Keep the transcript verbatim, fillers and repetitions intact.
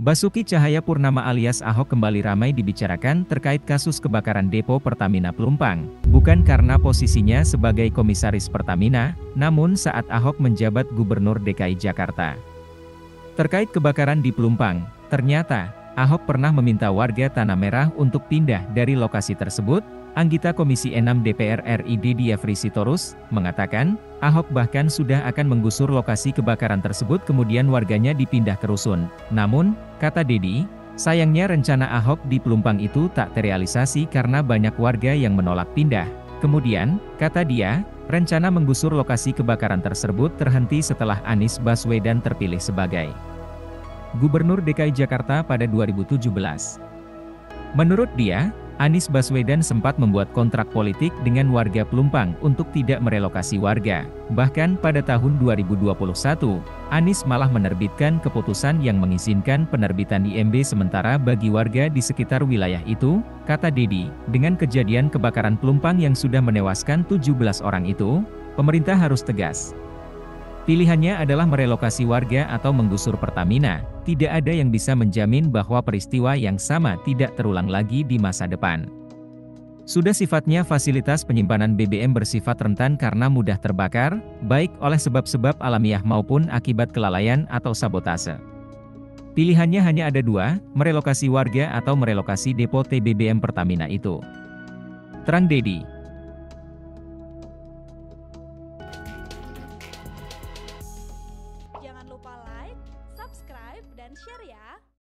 Basuki Cahayapurnama alias Ahok kembali ramai dibicarakan terkait kasus kebakaran depo Pertamina Pelumpang, bukan karena posisinya sebagai komisaris Pertamina, namun saat Ahok menjabat Gubernur D K I Jakarta. Terkait kebakaran di Pelumpang, ternyata, Ahok pernah meminta warga Tanah Merah untuk pindah dari lokasi tersebut. Anggota Komisi enam D P R R I Deddy Yafri Sitorus mengatakan, Ahok bahkan sudah akan menggusur lokasi kebakaran tersebut kemudian warganya dipindah ke rusun. Namun, kata Deddy, sayangnya rencana Ahok di Pelumpang itu tak terrealisasi karena banyak warga yang menolak pindah. Kemudian, kata dia, rencana menggusur lokasi kebakaran tersebut terhenti setelah Anies Baswedan terpilih sebagai Gubernur D K I Jakarta pada dua ribu tujuh belas. Menurut dia, Anies Baswedan sempat membuat kontrak politik dengan warga Pelumpang untuk tidak merelokasi warga. Bahkan pada tahun dua ribu dua puluh satu, Anies malah menerbitkan keputusan yang mengizinkan penerbitan I M B sementara bagi warga di sekitar wilayah itu, kata Deddy. Dengan kejadian kebakaran Pelumpang yang sudah menewaskan tujuh belas orang itu, pemerintah harus tegas. Pilihannya adalah merelokasi warga atau menggusur Pertamina. Tidak ada yang bisa menjamin bahwa peristiwa yang sama tidak terulang lagi di masa depan. Sudah sifatnya fasilitas penyimpanan B B M bersifat rentan karena mudah terbakar, baik oleh sebab-sebab alamiah maupun akibat kelalaian atau sabotase. Pilihannya hanya ada dua, merelokasi warga atau merelokasi depo T B B M Pertamina itu. Terang Deddy.